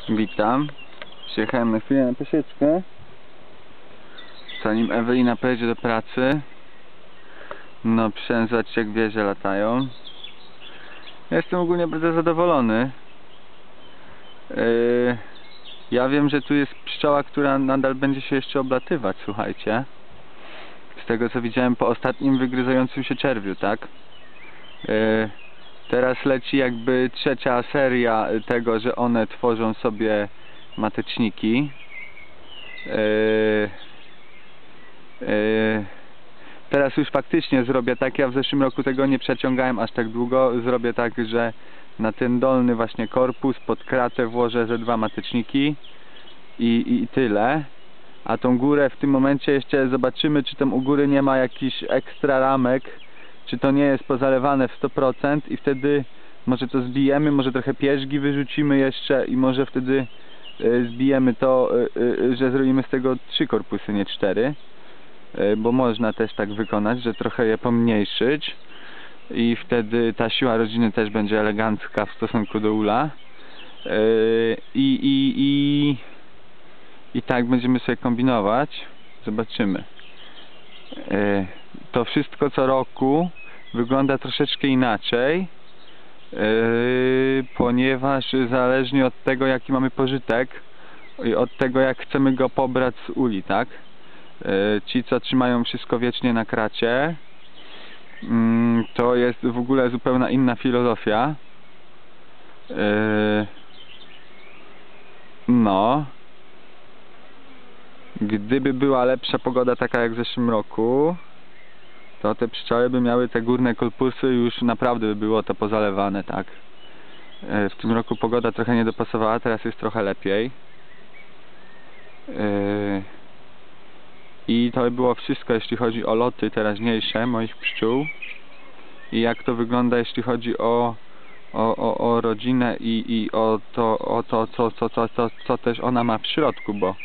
Witam. Przyjechałem na chwilę na pasieczkę, zanim Ewelina pojedzie do pracy. No, zobaczcie, jak wieże latają. Ja jestem ogólnie bardzo zadowolony. Ja wiem, że tu jest pszczoła, która nadal będzie się jeszcze oblatywać, słuchajcie. Z tego, co widziałem po ostatnim wygryzającym się czerwiu, tak? Teraz leci jakby trzecia seria tego, że one tworzą sobie mateczniki. Teraz już faktycznie zrobię tak, ja w zeszłym roku tego nie przeciągałem aż tak długo. Zrobię tak, że na ten dolny właśnie korpus pod kratę włożę ze 2 mateczniki i tyle. A tą górę w tym momencie jeszcze zobaczymy, czy tam u góry nie ma jakichś ekstra ramek, czy to nie jest pozalewane w 100% i wtedy może to zbijemy, może trochę pierzgi wyrzucimy jeszcze i może wtedy zbijemy to, że zrobimy z tego 3 korpusy, nie 4. Bo można też tak wykonać, że trochę je pomniejszyć i wtedy ta siła rodziny też będzie elegancka w stosunku do ula. I tak będziemy sobie kombinować. Zobaczymy. To wszystko co roku wygląda troszeczkę inaczej, ponieważ zależnie od tego, jaki mamy pożytek i od tego, jak chcemy go pobrać z uli, tak? Ci, co trzymają wszystko wiecznie na kracie, to jest w ogóle zupełnie inna filozofia. No, gdyby była lepsza pogoda, taka jak w zeszłym roku, to te pszczoły by miały te górne korpusy, już naprawdę by było to pozalewane, tak. W tym roku pogoda trochę nie dopasowała, teraz jest trochę lepiej. I to by było wszystko, jeśli chodzi o loty teraźniejsze moich pszczół i jak to wygląda, jeśli chodzi o rodzinę i o to, co też ona ma w środku, bo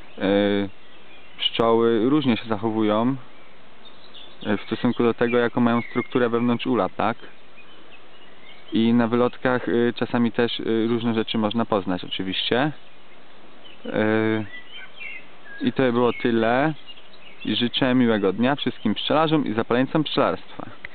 pszczoły różnie się zachowują w stosunku do tego, jaką mają strukturę wewnątrz ula, tak? I na wylotkach czasami też różne rzeczy można poznać, oczywiście. I to by było tyle. I życzę miłego dnia wszystkim pszczelarzom i zapaleńcom pszczelarstwa.